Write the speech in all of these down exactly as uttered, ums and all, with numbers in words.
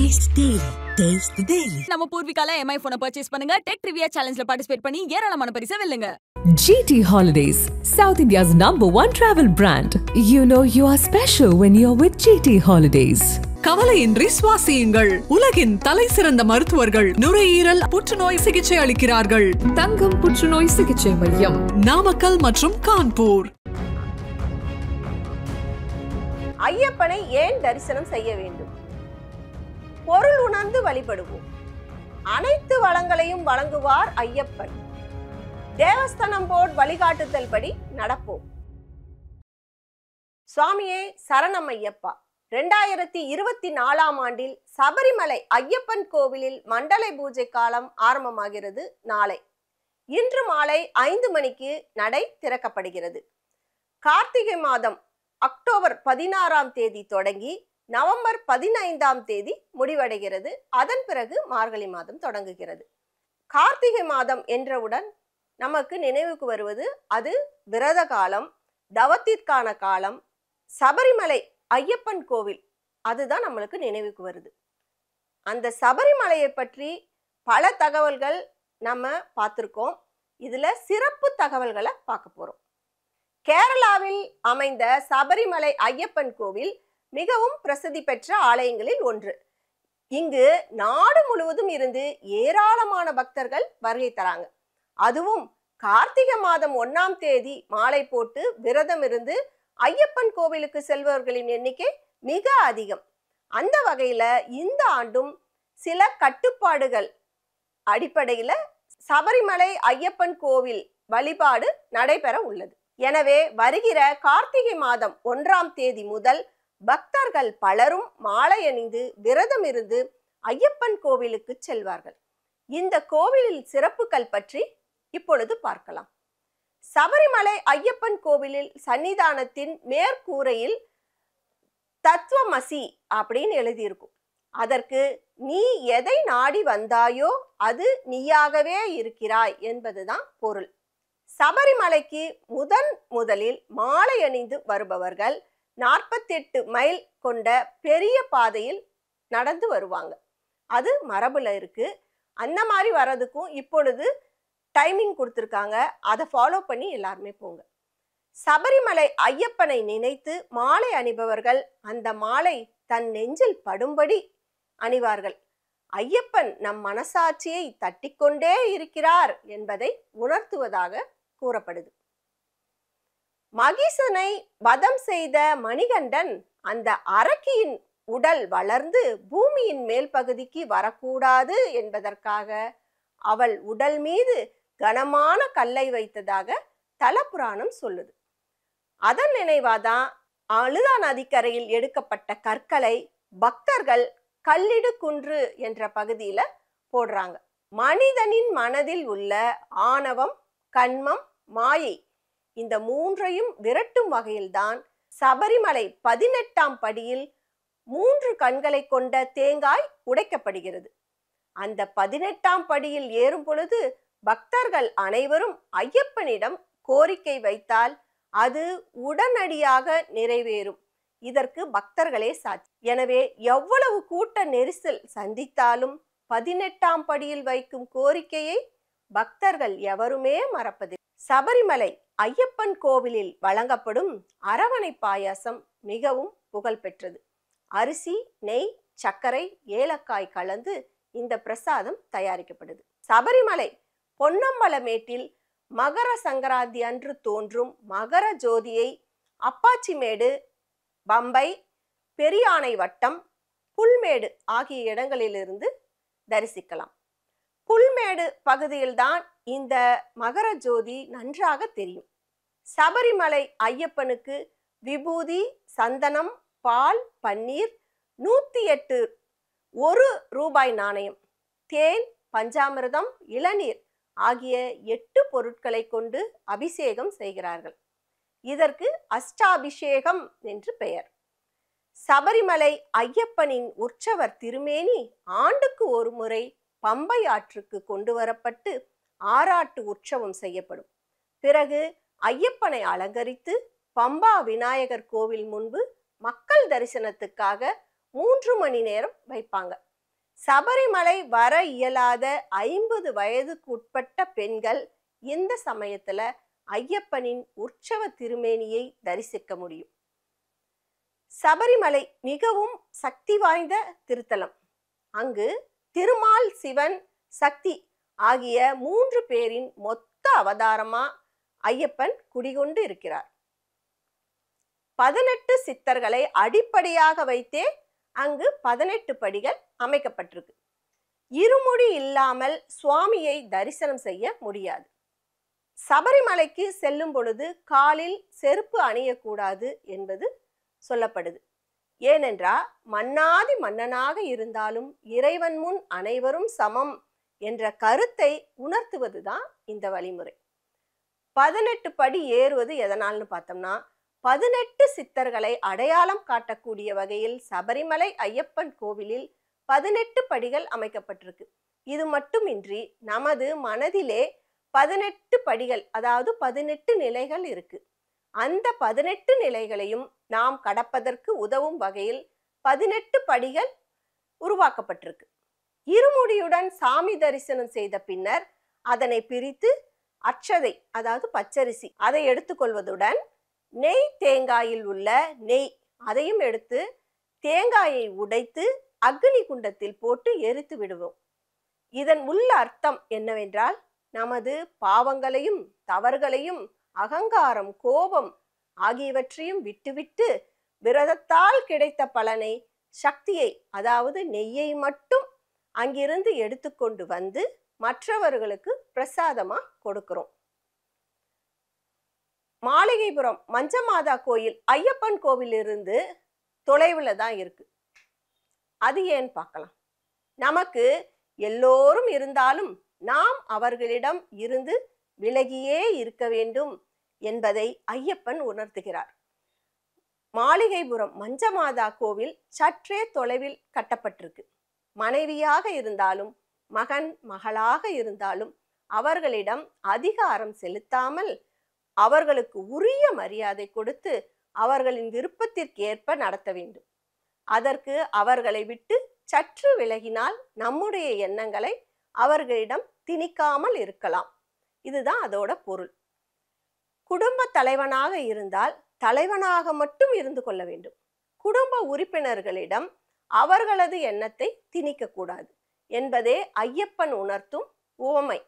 Taste Daily. Taste the Daily. நம்ம பூர்விகால M I phone purchase பண்ணுங்க. Tech Trivia Challenge ல participate பண்ணி ஏராளமான பரிசை வெல்லுங்க. G T Holidays, South India's number one travel brand. You know you are special when you're with G T Holidays. கவலையின்றி சுவாசியுங்கள். உலகின் தலை சிறந்த மருத்துவர்கள் நுரையீரல் புற்றுநோய் சிகிச்சை அளிக்கிறார்கள். தங்கம் புற்றுநோய் சிகிச்சை மையம், நாமக்கல் மற்றும் கான்பூர். ஐயப்பனை ஏன் தரிசனம் செய்ய வேண்டும்? பொருள் உணர்ந்து வழிபடுவோம். அனைத்து வளங்களையும் வழங்குவார் ஐயப்பன். தேவஸ்தானம் போர்டு வழிகாட்டுதல் படி நடப்போம். சுவாமியே சரணம் ஐயப்பா. இரண்டாயிரத்தி இருபத்தி நாலாம் ஆண்டில் சபரிமலை ஐயப்பன் கோவிலில் மண்டலை பூஜை காலம் ஆரம்பமாகிறது. நாளை இன்று மாலை ஐந்து மணிக்கு நடை திறக்கப்படுகிறது. கார்த்திகை மாதம் அக்டோபர் பதினாறாம் தேதி தொடங்கி நவம்பர் பதினைந்தாம் தேதி முடிவடைகிறது. அதன் பிறகு மார்கழி மாதம் தொடங்குகிறது. கார்த்திகை மாதம் என்றவுடன் நமக்கு நினைவுக்கு வருவது அது விரத காலம், தவத்திற்கான காலம், சபரிமலை ஐயப்பன் கோவில், அதுதான் நம்மளுக்கு நினைவுக்கு வருது. அந்த சபரிமலையை பற்றி பல தகவல்கள் நம்ம பார்த்துருக்கோம். இதுல சிறப்பு தகவல்களை பார்க்க போறோம். கேரளாவில் அமைந்த சபரிமலை ஐயப்பன் கோவில் மிகவும் பிரசித்தி பெற்ற ஆலயங்களில் ஒன்று. இங்கு நாடு முழுவதும் இருந்து ஏராளமான பக்தர்கள் வருகை தராங்க. அதுவும் கார்த்திகை மாதம் ஒன்னாம் தேதி மாலை போட்டு விரதம் இருந்து ஐயப்பன் கோவிலுக்கு செல்பவர்களின் எண்ணிக்கை மிக அதிகம். அந்த வகையில இந்த ஆண்டும் சில கட்டுப்பாடுகள் அடிப்படையில சபரிமலை ஐயப்பன் கோவில் வழிபாடு நடைபெற உள்ளது. எனவே வருகிற கார்த்திகை மாதம் ஒன்றாம் தேதி முதல் பக்தர்கள் பலரும் மாலை அணிந்து விரதம் இருந்து ஐயப்பன் கோவிலுக்கு செல்வார்கள். இந்த கோவிலில் சிறப்புகள் பற்றி இப்பொழுது பார்க்கலாம். சபரிமலை ஐயப்பன் கோவிலில் சன்னிதானத்தின் மேற்கூரையில் தத்துவமசி அப்படின்னு எழுதியிருக்கும். அதற்கு நீ எதை நாடி வந்தாயோ அது நீயாகவே இருக்கிறாய் என்பதுதான் பொருள். சபரிமலைக்கு முதன் முதலில் மாலை அணிந்து வருபவர்கள் நாற்பத்தி எட்டு மைல் கொண்ட பெரிய பாதையில் நடந்து வருவாங்க. அது மரபுல இருக்கு. அந்த மாதிரி வர்றதுக்கும் இப்பொழுது டைமிங் கொடுத்துருக்காங்க. அதை ஃபாலோ பண்ணி எல்லாருமே போங்க. சபரிமலை ஐயப்பனை நினைத்து மாலை அணிபவர்கள் அந்த மாலை தன் நெஞ்சில் படும்படி அணிவார்கள். ஐயப்பன் நம் மனசாட்சியை தட்டிக்கொண்டே இருக்கிறார் என்பதை உணர்த்துவதாக கூறப்படுது. மகிஷனை வதம் செய்த மணிகண்டன் அந்த அரக்கியின் உடல் வளர்ந்து பூமியின் மேல் பகுதிக்கு வரக்கூடாது என்பதற்காக அவள் உடல் மீது கனமான கல்லை வைத்ததாக தலபுராணம் சொல்லுது. அதன் நினைவாதான் அழுதா நதிக்கரையில் எடுக்கப்பட்ட கற்களை பக்தர்கள் கல்லிடு குன்று என்ற பகுதியில போடுறாங்க. மனிதனின் மனதில் உள்ள ஆணவம், கண்மம், மாயை இந்த மூன்றையும் விரட்டும் வகையில்தான் சபரிமலை பதினெட்டாம் படியில் மூன்று கண்களை கொண்ட தேங்காய் உடைக்கப்படுகிறது. அந்த பதினெட்டாம் படியில் ஏறும் பொழுது பக்தர்கள் அனைவரும் ஐயப்பனிடம் கோரிக்கை வைத்தால் அது உடனடியாக நிறைவேறும். இதற்கு பக்தர்களே சாட்சி. எனவே எவ்வளவு கூட்ட நெரிசல் சந்தித்தாலும் பதினெட்டாம் படியில் வைக்கும் கோரிக்கையை பக்தர்கள் எவருமே மறப்பதில்லை. சபரிமலை ஐயப்பன் கோவிலில் வழங்கப்படும் அரவணை பாயாசம் மிகவும் புகழ் பெற்றது. அரிசி, நெய், சர்க்கரை, ஏலக்காய் கலந்து இந்த பிரசாதம் தயாரிக்கப்படுது. சபரிமலை பொன்னம்பலமேட்டில் மகர சங்கராந்தி அன்று தோன்றும் மகர ஜோதியை அப்பாச்சிமேடு, பம்பை, பெரியானை வட்டம், புல்மேடு ஆகிய இடங்களிலிருந்து தரிசிக்கலாம். புல்மேடு பகுதியில்தான் இந்த மகர ஜோதி நன்றாக தெரியும். சபரிமலை ஐயப்பனுக்கு விபூதி, சந்தனம், பால், பன்னீர், நூத்தி எட்டு ஒரு ரூபாய் நாணயம், தேன், பஞ்சாமிர்தம், இளநீர் ஆகிய எட்டு பொருட்களை கொண்டு அபிஷேகம் செய்கிறார்கள். இதற்கு அஷ்டாபிஷேகம் என்று பெயர். சபரிமலை ஐயப்பனின் உற்சவர் திருமேனி ஆண்டுக்கு ஒரு முறை பம்பை ஆற்றுக்கு கொண்டு வரப்பட்டு ஆராட்டு உற்சவம் செய்யப்படும். பிறகு ஐயப்பனை அலங்கரித்து பம்பா விநாயகர் கோவில் முன்பு மக்கள் தரிசனத்துக்காக மூன்று மணி நேரம் வைப்பாங்க. சபரிமலை வர இயலாத ஐம்பது வயதுக்கு உட்பட்ட பெண்கள் இந்த சமயத்துல ஐயப்பனின் உற்சவ திருமேனியை தரிசிக்க முடியும். சபரிமலை மிகவும் சக்தி வாய்ந்த திருத்தலம். அங்கு திருமால், சிவன், சக்தி ஆகிய மூன்று பேரின் மொத்த அவதாரமா ஐயப்பன் குடிகொண்டு இருக்கிறார். பதினெட்டு சித்தர்களை அடிப்படையாக வைத்தே அங்கு பதினெட்டு படிகள் அமைக்கப்பட்டிருக்கு. இருமுடி இல்லாமல் சுவாமியை தரிசனம் செய்ய முடியாது. சபரிமலைக்கு செல்லும் பொழுது காலில் செருப்பு அணியக்கூடாது என்பது சொல்லப்படுது. ஏனென்றால் மன்னாதி மன்னனாக இருந்தாலும் இறைவன் முன் அனைவரும் சமம் என்ற கருத்தை உணர்த்துவதுதான் இந்த வழிமுறை. பதினெட்டு படி ஏறுவது எதனால்னு பார்த்தோம்னா, பதினெட்டு சித்தர்களை அடையாளம் காட்டக்கூடிய வகையில் சபரிமலை ஐயப்பன் கோவிலில் பதினெட்டு படிகள் அமைக்கப்பட்டிருக்கு. இது மட்டுமின்றி நமது மனதிலே பதினெட்டு படிகள், அதாவது பதினெட்டு நிலைகள் இருக்கு. அந்த பதினெட்டு நிலைகளையும் நாம் கடப்பதற்கு உதவும் வகையில் பதினெட்டு படிகள் உருவாக்கப்பட்டிருக்கு. இருமுடியுடன் சாமி தரிசனம் செய்த பின்னர் அதனை பிரித்து அட்சதை, அதாவது பச்சரிசி, அதை எடுத்துக்கொள்வதுடன் நெய், தேங்காயில் உள்ள நெய் அதையும் எடுத்து தேங்காயை உடைத்து அக்னி குண்டத்தில் போட்டு எரித்து விடுவோம். இதன் உள்ள அர்த்தம் என்னவென்றால், நமது பாவங்களையும் தவறுகளையும் அகங்காரம், கோபம் ஆகியவற்றையும் விட்டுவிட்டு விரதத்தால் கிடைத்த பலனை, சக்தியை, அதாவது நெய்யை மட்டும் அங்கிருந்து எடுத்துக்கொண்டு வந்து மற்றவர்களுக்கு பிரசாதமா கொடுக்கிறோம். மாளிகைபுரம் மஞ்சமாதா கோயில் ஐயப்பன் கோவிலிருந்து தொலைவில் தான் இருக்கு. அது ஏன் பார்க்கலாம். நமக்கு எல்லோரும் இருந்தாலும் நாம் அவர்களிடம் இருந்து விலகியே இருக்க வேண்டும் என்பதை ஐயப்பன் உணர்த்துகிறார். மாளிகைபுரம் மஞ்சமாதா கோவில் சற்றே தொலைவில் கட்டப்பட்டிருக்கு. மனைவியாக இருந்தாலும் மகன், மகளாக இருந்தாலும் அவர்களிடம் அதிகாரம் செலுத்தாமல் அவர்களுக்கு உரிய மரியாதை கொடுத்து அவர்களின் விருப்பத்திற்கு ஏற்ப நடத்த வேண்டும். அதற்கு அவர்களை விட்டு சற்று விலகினால் நம்முடைய எண்ணங்களை அவர்களிடம் திணிக்காமல் இருக்கலாம். இதுதான் அதோட பொருள். குடும்ப தலைவனாக இருந்தால் தலைவனாக மட்டும் இருந்து கொள்ள வேண்டும். குடும்ப உறுப்பினர்களிடம் அவர்களது எண்ணத்தை திணிக்க கூடாது என்பதே ஐயப்பன் உணர்த்தும் உவமை.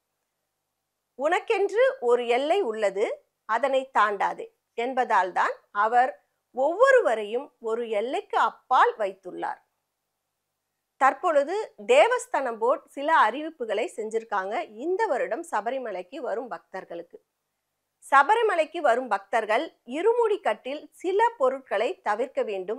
உனக்கென்று ஒரு எல்லை உள்ளது, அதனை தாண்டாதே என்பதால் தான் அவர் ஒவ்வொருவரையும் ஒரு எல்லைக்கு அப்பால் வைத்துள்ளார். தற்பொழுது தேவஸ்தானம் போர்டு சில அறிவிப்புகளை செஞ்சிருக்காங்க. இந்த வருடம் சபரிமலைக்கு வரும் பக்தர்களுக்கு சபரிமலைக்கு வரும் பக்தர்கள் இருமுடி கட்டில் சில பொருட்களை தவிர்க்க வேண்டும்.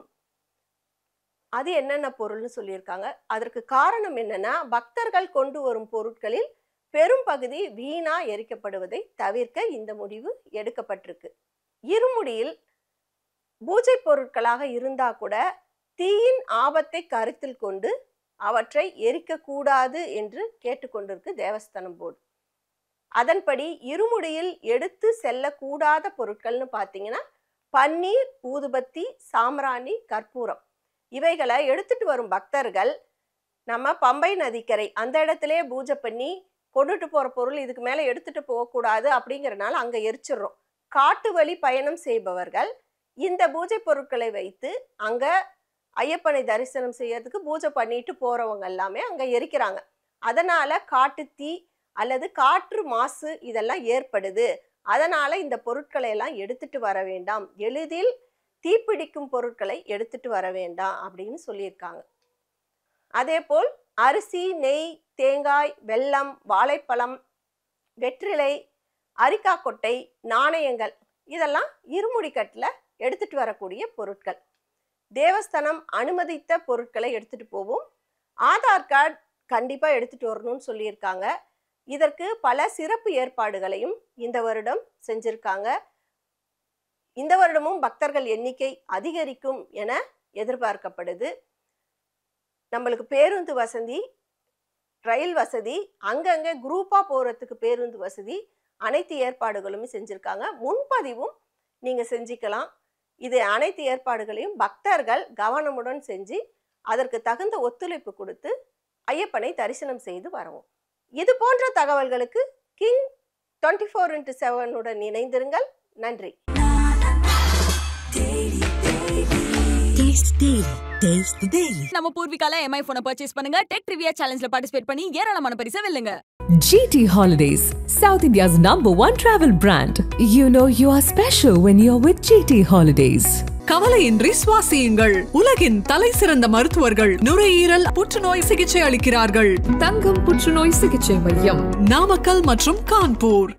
அது என்னென்ன பொருள்னு சொல்லியிருக்காங்க. அதற்கு காரணம் என்னன்னா, பக்தர்கள் கொண்டு வரும் பொருட்களில் பெரும் பகுதி வீணா எரிக்கப்படுவதை தவிர்க்க இந்த முடிவு எடுக்கப்பட்டிருக்கு. இருமுடியில் பூஜை பொருட்களாக இருந்தா கூட தீயின் ஆபத்தை கருத்தில் கொண்டு அவற்றை எரிக்க கூடாது என்று கேட்டுக்கொண்டிருக்கு தேவஸ்தானம் போர்டு. அதன்படி இருமுடியில் எடுத்து செல்லக்கூடாத பொருட்கள்னு பார்த்தீங்கன்னா, பன்னீர், ஊதுபத்தி, சாம்பிராணி, கற்பூரம் இவைகளை எடுத்துட்டு வரும் பக்தர்கள் நம்ம பம்பை நதிக்கரை அந்த இடத்திலே பூஜை பண்ணி கொண்டுட்டு போற பொருள் இதுக்கு மேல எடுத்துட்டு போகக்கூடாது அப்படிங்கிறனால அங்க எரிச்சிடுறோம். காட்டு வழி பயணம் செய்பவர்கள் இந்த பூஜை பொருட்களை வைத்து அங்க ஐயப்பனை தரிசனம் செய்யறதுக்கு பூஜை பண்ணிட்டு போறவங்க எல்லாமே அங்க எரிக்கிறாங்க. அதனால காட்டு தீ அல்லது காற்று மாசு இதெல்லாம் ஏற்படுது. அதனால இந்த பொருட்களை எல்லாம் எடுத்துட்டு வர வேண்டாம், எளிதில் தீப்பிடிக்கும் பொருட்களை எடுத்துட்டு வர வேண்டாம் அப்படின்னு சொல்லியிருக்காங்க. அதே போல் அரிசி, நெய், தேங்காய், வெல்லம், வாழைப்பழம், வெற்றிலை, அரிக்காக்கொட்டை, நாணயங்கள் இதெல்லாம் இருமுடிக்கட்டில் எடுத்துட்டு வரக்கூடிய பொருட்கள். தேவஸ்தானம் அனுமதித்த பொருட்களை எடுத்துட்டு போவோம். ஆதார் கார்டு கண்டிப்பா எடுத்துட்டு வரணும்னு சொல்லியிருக்காங்க. இதற்கு பல சிறப்பு ஏற்பாடுகளையும் இந்த வருடம் செஞ்சிருக்காங்க. இந்த வருடமும் பக்தர்கள் எண்ணிக்கை அதிகரிக்கும் என எதிர்பார்க்கப்படுது. நம்மளுக்கு பேருந்து வசதி, ரயில் வசதி, அங்கங்கே குரூப்பா போறதுக்கு பேருந்து வசதி, அனைத்து ஏற்பாடுகளும் செஞ்சிருக்காங்க. முன்பதிவும் நீங்க செஞ்சுக்கலாம். இது அனைத்து ஏற்பாடுகளையும் பக்தர்கள் கவனமுடன் செஞ்சு அதற்கு தகுந்த ஒத்துழைப்பு கொடுத்து ஐயப்பனை தரிசனம் செய்து வரவும். இது போன்ற தகவல்களுக்கு கிங் டுவெண்ட்டி ஃபோர் இன்ட்டு செவனுடன் இணைந்திருங்கள். நன்றி. நம்ம பூர்விகால எம்ஐ போனை பர்ச்சேஸ் பண்ணுங்க. டெக் ட்ரிவியா சேலஞ்சில் பார்ட்டிசிபேட் பண்ணி ஏராளமான பரிசை வெல்லுங்க. G T Holidays, South India's number one travel brand. You know you are special when you're with G T Holidays. கவலையின்றி சுவாசியுங்கள். உலகின் தலை சிறந்த மருத்துவர்கள் நுரையீரல் புற்றுநோய் சிகிச்சை அளிக்கிறார்கள். தங்கம் புற்றுநோய் சிகிச்சை மையம், நாமக்கல் மற்றும் கான்பூர்.